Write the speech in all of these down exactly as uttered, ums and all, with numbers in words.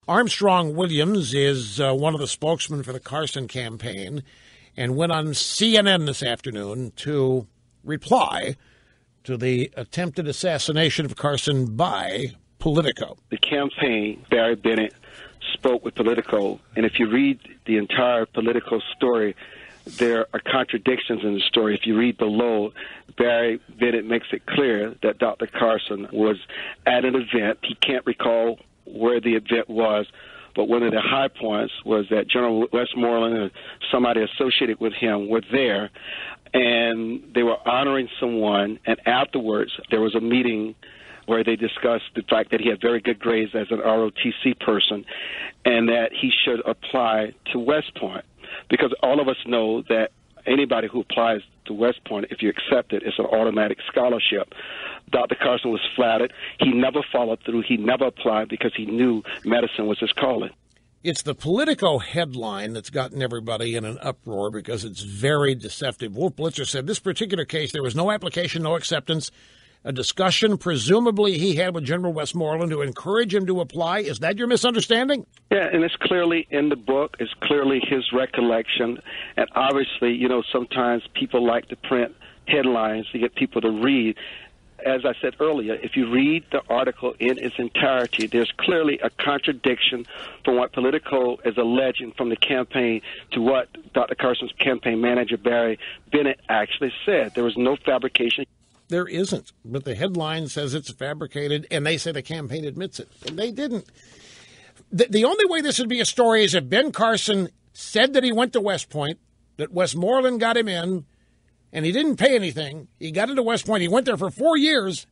Armstrong Williams is uh, one of the spokesmen for the Carson campaign and went on C N N this afternoon to reply to the attempted assassination of Carson by Politico. The campaign, Barry Bennett spoke with Politico, and if you read the entire Politico story, there are contradictions in the story. If you read below, Barry Bennett makes it clear that Doctor Carson was at an event. He can't recall where the event was, but one of the high points was that General Westmoreland and somebody associated with him were there, and they were honoring someone, and afterwards there was a meeting where they discussed the fact that he had very good grades as an R O T C person and that he should apply to West Point, because all of us know that anybody who applies to West Point, if you accept it, it's an automatic scholarship. Doctor Carson was flattered. He never followed through. He never applied because he knew medicine was his calling. It's the Politico headline that's gotten everybody in an uproar because it's very deceptive. Wolf Blitzer said this particular case, there was no application, no acceptance, a discussion presumably he had with General Westmoreland to encourage him to apply. Is that your misunderstanding? Yeah, and it's clearly in the book. It's clearly his recollection. And obviously, you know, sometimes people like to print headlines to get people to read. As I said earlier, if you read the article in its entirety, there's clearly a contradiction from what Politico is alleging from the campaign to what Doctor Carson's campaign manager, Barry Bennett, actually said. There was no fabrication. There isn't, but the headline says it's fabricated, and they say the campaign admits it, and they didn't. The, the only way this would be a story is if Ben Carson said that he went to West Point, that Westmoreland got him in, and he didn't pay anything. He got into West Point. He went there for four years.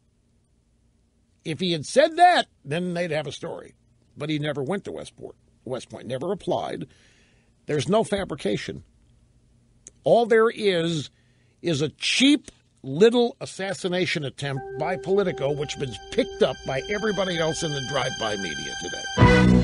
If he had said that, then they'd have a story. But he never went to Westport, West Point, never applied. There's no fabrication. All there is is a cheap little assassination attempt by Politico, which has been picked up by everybody else in the drive-by media today.